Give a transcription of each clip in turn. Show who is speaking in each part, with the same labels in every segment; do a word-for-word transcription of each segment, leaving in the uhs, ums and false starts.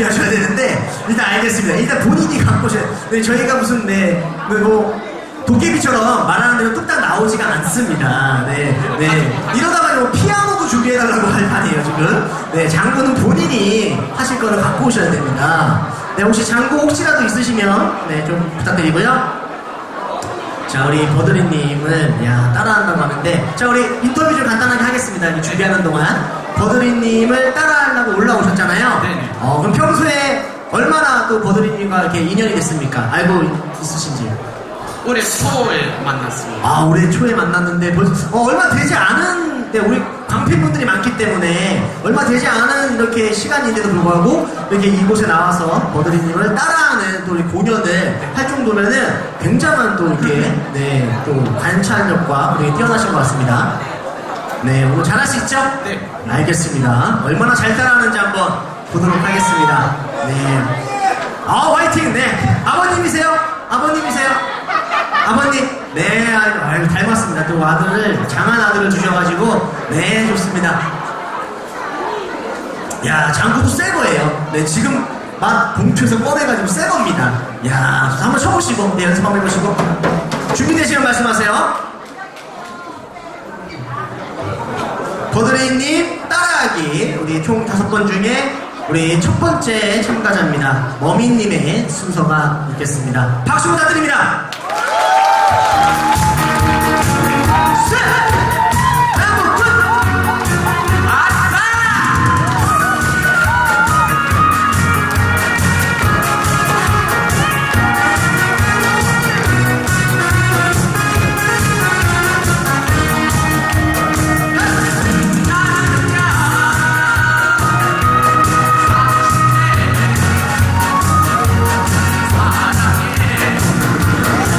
Speaker 1: 준비하셔야 되는데 일단 알겠습니다. 일단 본인이 갖고 오셔야 네, 저희가 무슨 네, 뭐 도깨비처럼 말하는 대로 뚝딱 나오지가 않습니다. 네, 네. 이러다가 뭐 피아노도 준비해달라고 할 판이에요 지금. 네, 장구는 본인이 하실 거를 갖고 오셔야 됩니다. 네, 혹시 장구 혹시라도 있으시면 네, 좀 부탁드리고요. 자, 우리 버드리님을 야 따라한다고 하는데, 자, 우리 인터뷰 좀 간단하게 하겠습니다. 이 준비하는 동안 버드리님을 따라하려고 올라오셨잖아요.
Speaker 2: 네.
Speaker 1: 어, 그럼 평소에 얼마나 또 버드리님과 이렇게 인연이 됐습니까? 알고 있으신지?
Speaker 2: 올해 초에 만났습니다.
Speaker 1: 아, 올해 초에 만났는데 벌써 어, 얼마 되지 않은, 네, 우리 광팬분들이 많기 때문에 얼마 되지 않은 이렇게 시간인데도 불구하고 이렇게 이곳에 나와서 버드리님을 따라하는 또 우리 공연을 할 정도면은 굉장한 또 이렇게 네, 또 관찰력과 되게 뛰어나신 것 같습니다. 네, 오늘 잘할 수 있죠?
Speaker 2: 네.
Speaker 1: 알겠습니다. 얼마나 잘 따라하는지 한번 보도록 하겠습니다. 네. 아, 화이팅! 네. 아버님이세요? 아버님이세요? 아버님, 네, 아유, 아유, 닮았습니다. 또 아들을, 장한 아들을 주셔가지고, 네, 좋습니다. 야, 장구도 새 거예요. 네, 지금 막 봉투에서 꺼내가지고 새 겁니다. 야, 한번 쳐보시고, 네, 연습 한번 해보시고. 준비되시면 말씀하세요. 버드레이님 따라하기, 우리 총 다섯 번 중에 우리 첫 번째 참가자입니다. 머미님의 순서가 있겠습니다. 박수 부탁드립니다.
Speaker 3: 사랑해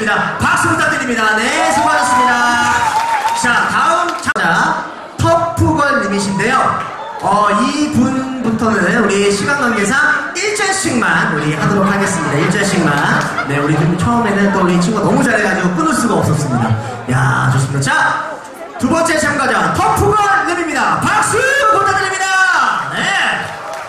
Speaker 1: 하겠습니다. 박수 부탁드립니다. 네, 수고하셨습니다. 자, 다음 참가자 터프걸님이신데요. 어, 이 분부터는 우리 시간 관계상 일 절씩만 우리 하도록 하겠습니다. 일 절씩만. 네, 우리 처음에는 또 우리 친구가 너무 잘해가지고 끊을 수가 없었습니다. 야, 좋습니다. 자, 두 번째 참가자 터프걸님입니다. 박수 부탁드립니다. 네.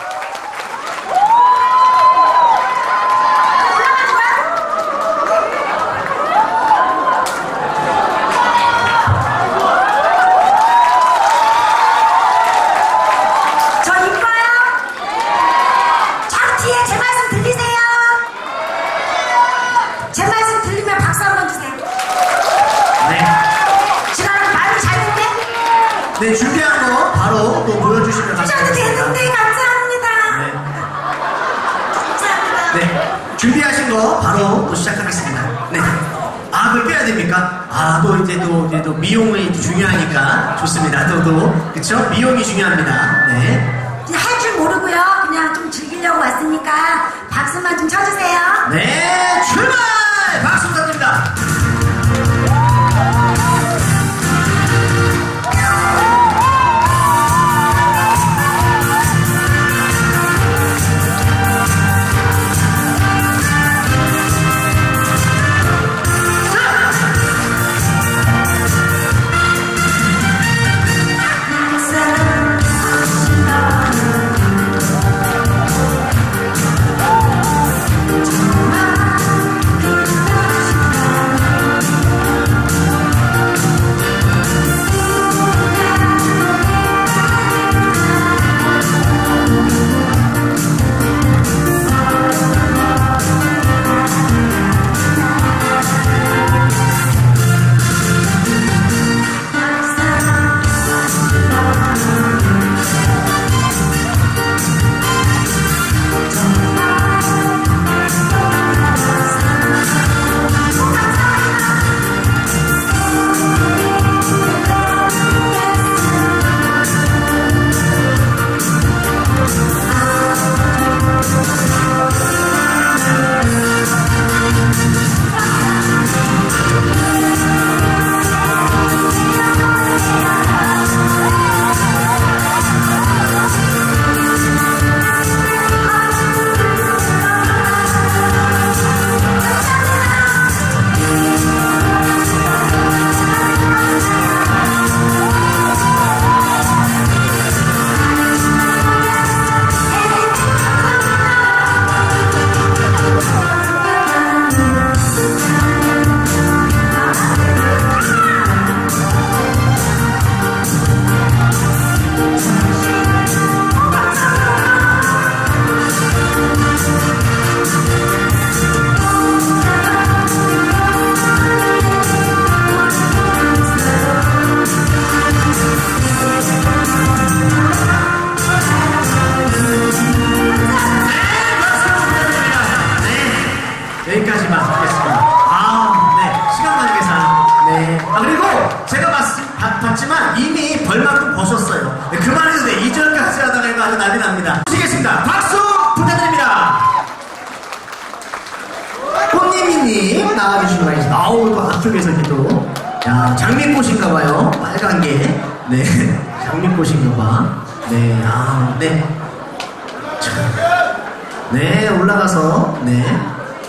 Speaker 1: 네, 준비한 거 바로 또 보여주시면
Speaker 3: 감사합니다. 되는데 감사합니다.
Speaker 1: 네.
Speaker 3: 감사합니다.
Speaker 1: 네, 준비하신 거 바로 또 시작하겠습니다. 네. 아, 그걸 빼야 됩니까? 아, 또 이제 또, 이제 또 미용이 중요하니까 좋습니다. 또, 또, 그쵸? 미용이 중요합니다. 네.
Speaker 3: 그냥 할 줄 모르고요. 그냥 좀 즐기려고 왔으니까 박수만 좀 쳐주세요.
Speaker 1: 네, 출발! 박수 부탁드립니다. 여기까지만 하겠습니다. 아, 네. 시간 관계상. 네. 아, 그리고 제가 봤, 봤, 봤지만 이미 벌만큼 버셨어요. 네, 그만해도 돼. 이 절까지 하다가 이거 아주 난리 납니다. 보시겠습니다. 박수 부탁드립니다. 꽃님이님 나와주시기 바랍니다. 아우, 또 앞쪽에서 이렇게 또. 야, 장미꽃인가봐요. 빨간 게. 네. 장미꽃인가봐. 네. 아, 네. 자. 네, 올라가서. 네.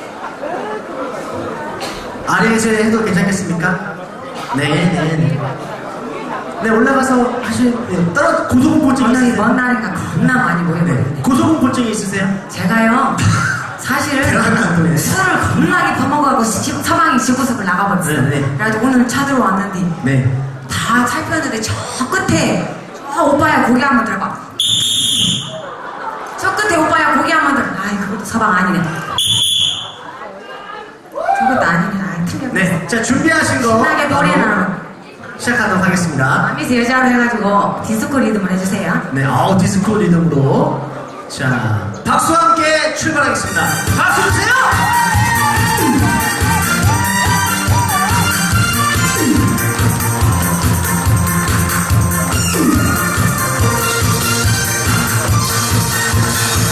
Speaker 1: 아래에서 해도 괜찮겠습니까? 네, 네, 네. 네, 올라가서 하실, 네, 떨어, 고소공포증
Speaker 3: 굉장히
Speaker 1: 있으세요?
Speaker 3: 먼 날이니까 겁나 많이 모여요.
Speaker 1: 네. 고소공포증이 있으세요?
Speaker 3: 제가요, 사실
Speaker 1: 네.
Speaker 3: 술을 겁나게 퍼먹어갖고 집, 서방이 집구석을 나가버렸어요.
Speaker 1: 네, 네.
Speaker 3: 그래가지고 오늘 찾으러 왔는데,
Speaker 1: 네.
Speaker 3: 다 살폈는데 저 끝에, 저 오빠야 고기 한번 들어봐. 저 끝에 오빠야 고기 한번 들어봐. 아이, 그것도 서방 아니네. 그것도 아니네. 아이, 틀렸네.
Speaker 1: 네, 자, 준비하신 거.
Speaker 3: 신나게 노래나.
Speaker 1: 시작하도록 하겠습니다.
Speaker 3: 미스 여자로 해가지고 디스코 리듬을 해주세요.
Speaker 1: 네, 아우, 디스코 리듬으로. 자, 박수와 함께 출발하겠습니다. 박수 주세요!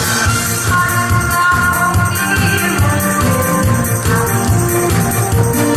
Speaker 3: 아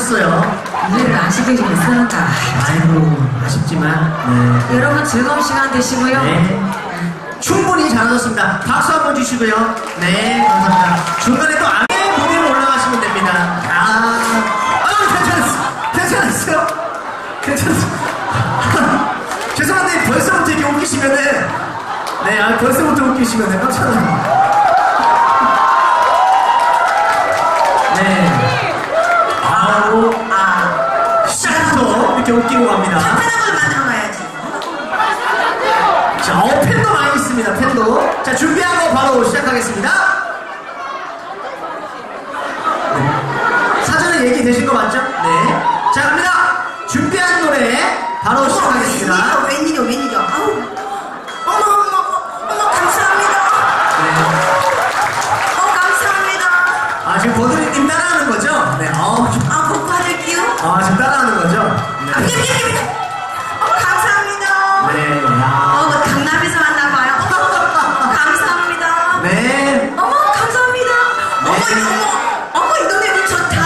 Speaker 1: 하셨어요.
Speaker 3: 이해를 안 시켜주면 쓰는가.
Speaker 1: 아이고, 아쉽지만. 네.
Speaker 3: 여러분 즐거운 시간 되시고요.
Speaker 1: 네. 충분히 잘하셨습니다. 박수 한번 주시고요. 네, 감사합니다. 중간에 또 안에 무대로 올라가시면 됩니다. 아, 아, 괜찮았어. 괜찮았어요. 괜찮았어. 죄송한데 벌써부터 이렇게 웃기시면은, 네, 아, 벌써부터 웃기시면은 깜짝 놀랍니다. 네. 아우, 아, 시작부터 이렇게 웃기고 갑니다.
Speaker 3: 편안함을 만들어놔야지.
Speaker 1: 자, 어, 펜도 많이 있습니다, 펜도. 자, 준비한 거 바로 시작하겠습니다. 네. 사전에 얘기되신 거 맞죠? 네. 자, 갑니다. 준비한 노래 바로 시작하겠습니다.
Speaker 3: 웬일이요, 웬일이요. 아우. 어머, 어머, 어머, 감사합니다.
Speaker 1: 네.
Speaker 3: 어, 감사합니다.
Speaker 1: 아, 지금 버드리님 따라하는 거죠? 네. 어, 좀-
Speaker 3: 아, 복 받을게요.
Speaker 1: 아, 지금 따라하는 거죠?
Speaker 3: 아, 미안, 미안, 미안. 어머, 감사합니다.
Speaker 1: 네. 아.
Speaker 3: 어, 뭐 강남에서 만나봐요. 어머, 감사합니다.
Speaker 1: 네.
Speaker 3: 어머, 감사합니다. 어머,
Speaker 1: 네.
Speaker 3: 어머, 어머, 이 노래 너무 좋다.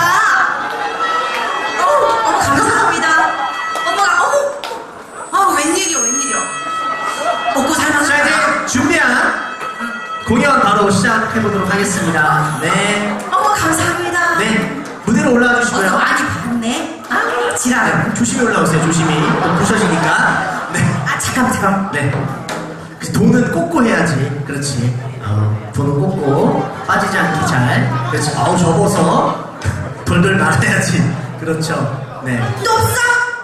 Speaker 3: 어머, 어머, 감사합니다. 어머, 어머, 어, 웬일이요, 웬일이요. 먹고 살만
Speaker 1: 자, 이제 준비한 공연 바로 시작해보도록 하겠습니다. 네.
Speaker 3: 어머, 감사합니다.
Speaker 1: 네. 무대로 올라와
Speaker 3: 어서
Speaker 1: 주시고요.
Speaker 3: 많이 봤네. 아, 지랄.
Speaker 1: 네, 조심히 올라오세요, 조심히. 또 부셔지니까. 네.
Speaker 3: 아, 잠깐만, 잠깐만.
Speaker 1: 네. 그 돈은 꽂고 해야지. 그렇지. 어, 돈은 꽂고 빠지지 않게 잘. 그렇지. 아우, 접어서 돌돌 말아야지. 그렇죠. 네.
Speaker 3: 또 없어?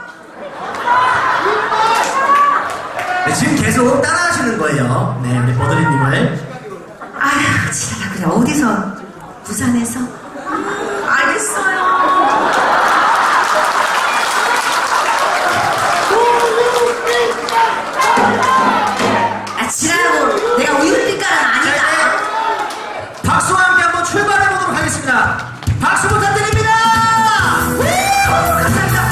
Speaker 1: 네. 지금 계속 따라하시는 거예요. 네, 우리 버드리님을.
Speaker 3: 아휴, 지랄아. 그래, 어디서? 부산에서? 음, 알겠어요. 아, 지랄하고 내가 우유빛깔은
Speaker 1: 자,
Speaker 3: 아니다.
Speaker 1: 이제 박수와 함께 한번 출발해보도록 하겠습니다. 박수 부탁드립니다!
Speaker 3: 우! 감사합니다.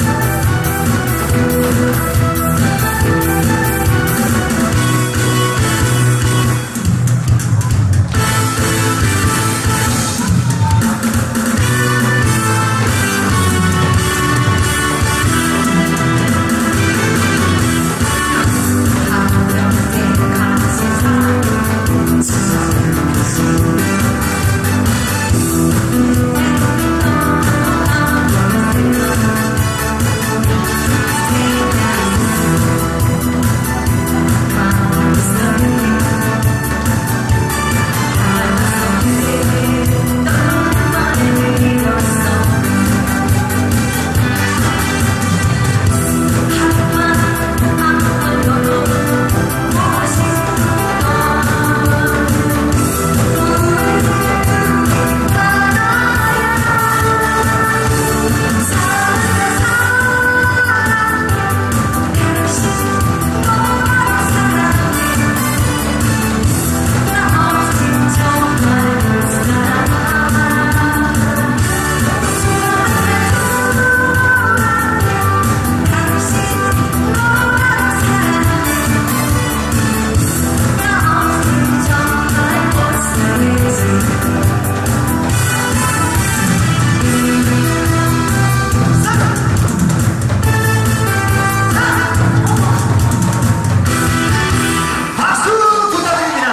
Speaker 1: 박수 부탁드립니다.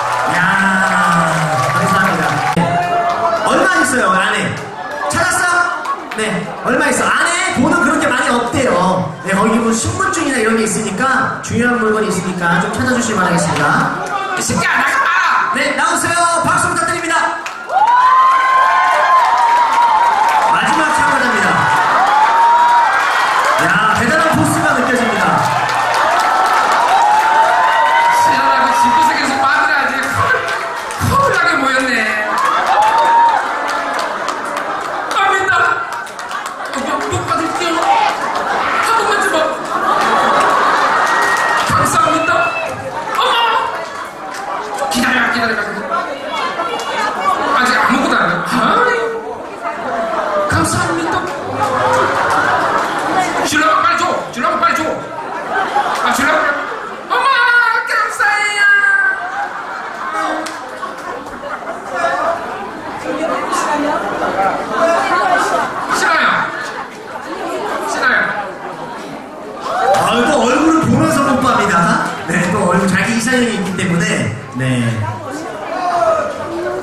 Speaker 1: 야, 감사합니다. 네. 얼마 있어요, 안에? 찾았어? 네, 얼마 있어? 안에 돈은 그렇게 많이 없대요. 네, 거기 뭐 신분증이나 이런 게 있으니까, 중요한 물건이 있으니까 좀 찾아주시기 바라겠습니다.
Speaker 2: 이 새끼야, 나가!
Speaker 1: 네, 나오세요. 박수 부탁드립니다. 마지막 참가자입니다. 야, 대단한 포스가 느껴집니다.
Speaker 2: 시원하고 집구석에서 빠들어야지. 허울하게 모였네. 아닙니다. 못 받을게요. 한 번만 좀 봐. 감사합니다. 어머! 기다려, 기다려. 아직 아무것도 안 해. 아이. 감사합니다. 줄라고 빨리 줘. 줄라고 빨리 줘. 아, 줄라고 빨리. 엄마, 감사해요. 싫어요.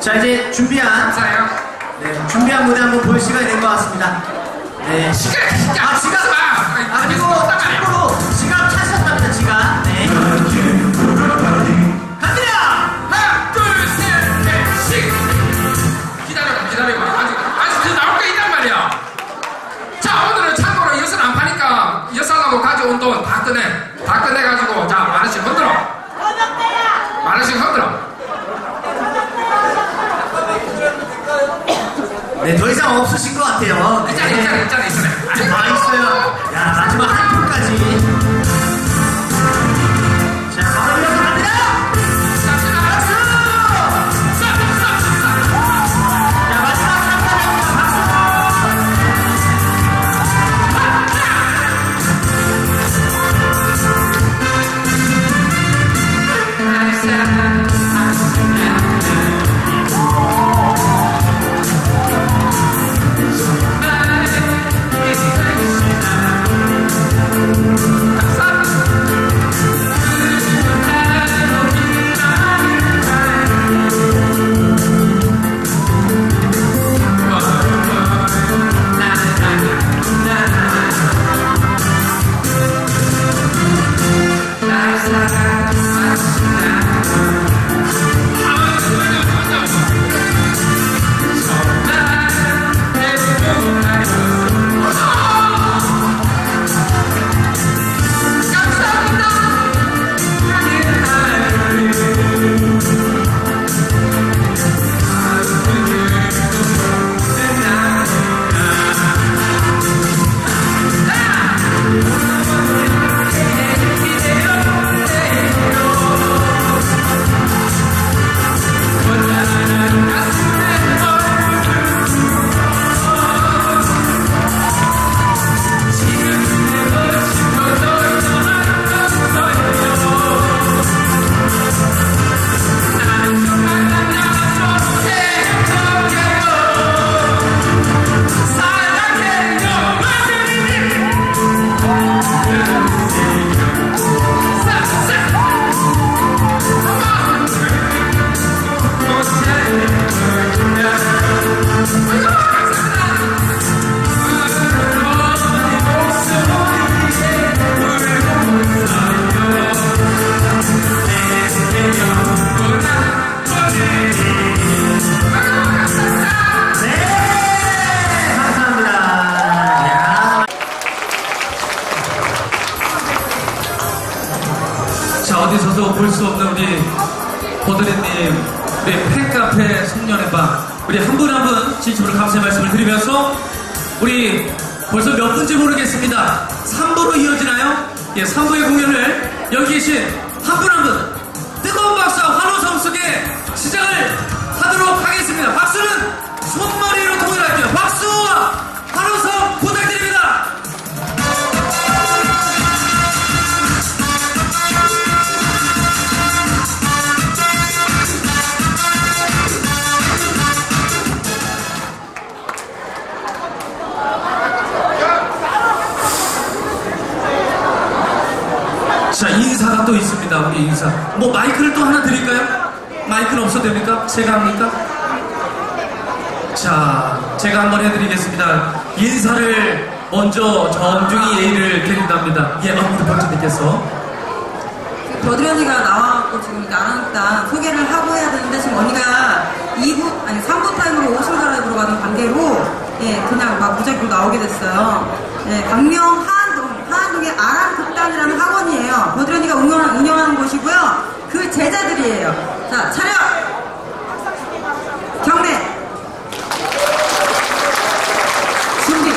Speaker 1: 자, 이제 준비한,
Speaker 2: 감사해요.
Speaker 1: 네, 준비한 무대 한번 볼 시간이 된 것 같습니다. 네.
Speaker 2: 시간,
Speaker 1: 아, 지갑! 아, 그리고 참고로 지갑 찾으셨답니다, 지갑. 네. 갑니다!
Speaker 2: 하나, 둘, 셋, 넷, 씩! 기다려봐, 기다려봐. 아직, 아직 더 나올 게 있단 말이야. 자, 오늘은 참고로 엿을 안 파니까 엿사가고 가져온 돈 다 꺼내. 다 꺼내가지고, 자, 만 원씩 흔들어. 만 원씩 흔들어.
Speaker 1: 네, 더 이상 없으신 것 같아요. 네.
Speaker 2: 있잖아, 있잖아, 있잖아, 있잖아.
Speaker 1: 다 있어요. 야, 마지막 한 푼까지. 자, 바로 이어서 갑니다! 박수! 자, 마지막 한 판입니다.
Speaker 4: 어디서도 볼 수 없는 우리 보드리님, 우리 팬카페 송년의 밤, 우리 한 분 한 분 진심으로 감사의 말씀을 드리면서 우리 벌써 몇 분인지 모르겠습니다. 삼 부로 이어지나요? 예, 삼 부의 공연을 여기 계신 한 분 한 분 뜨거운 박수와 환호성 속에 시작을 하도록 하겠습니다. 박수는 손머리로 통일할게요. 박수와 환호성 부탁드립니다. 자, 인사가 또 있습니다. 우리 인사. 뭐 마이크를 또 하나 드릴까요? 마이크는 없어도 됩니까? 제가 합니까? 자, 제가 한번 해드리겠습니다. 인사를 먼저 정중히 예의를 드린답니다. 예, 어느 박사님께서.
Speaker 3: 버드리 언니가 나와갖고 지금 나랑 일단 소개를 하고 해야 되는데 지금 언니가 이 부, 아니 삼 부 타임으로 옷을 갈아입으러 가는 관계로 예, 그냥 막 무작위로 나오게 됐어요. 예, 광명 하안동, 하안동의 아랑극단이라는 학원이에요. 버드리 언니가 운영하는, 운영하는 곳이고요. 그 제자들이에요. 자, 차렷! 경례! 준비!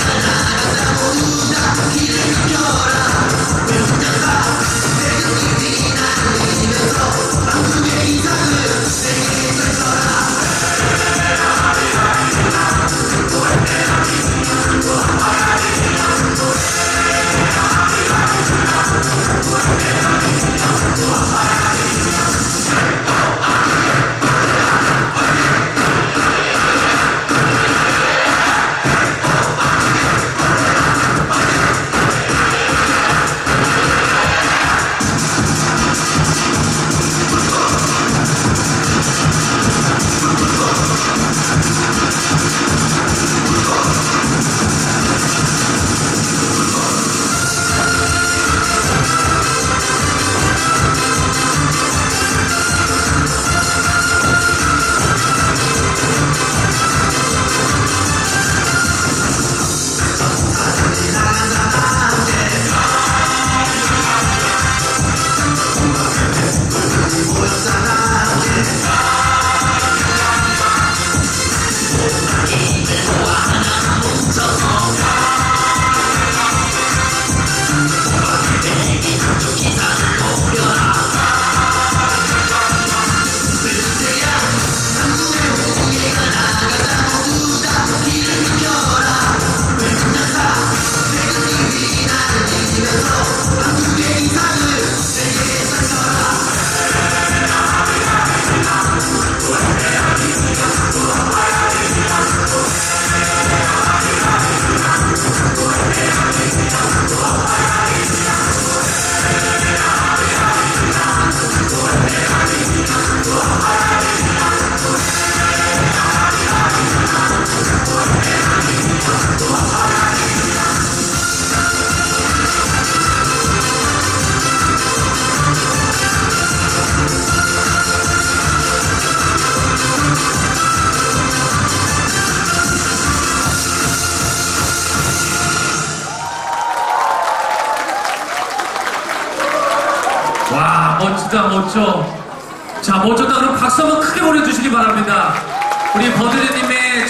Speaker 4: 멋지다, 멋져. 자, 멋졌다. 그럼 박수 한번 크게 보내주시기 바랍니다. 우리 버드리님의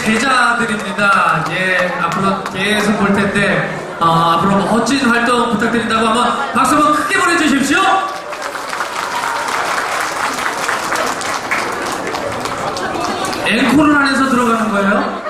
Speaker 4: 제자들입니다. 예, 앞으로 계속 볼 텐데, 어, 앞으로 멋진 활동 부탁드린다고 한번 박수 한번 크게 보내주십시오. 앵콜을 안에서 들어가는 거예요?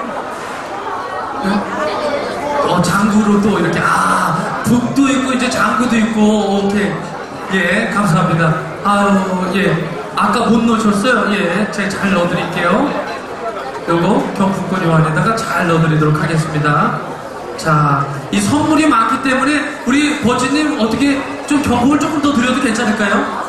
Speaker 4: 어, 장구로 또 이렇게, 아, 북도 있고, 이제 장구도 있고, 오케이. 예, 감사합니다. 아유, 예. 아까 못 넣으셨어요? 예, 제가 잘 넣어드릴게요. 요거 경품권 요 안에다가 잘 넣어드리도록 하겠습니다. 자, 이 선물이 많기 때문에 우리 버지님 어떻게 좀 경품을 조금 더 드려도 괜찮을까요?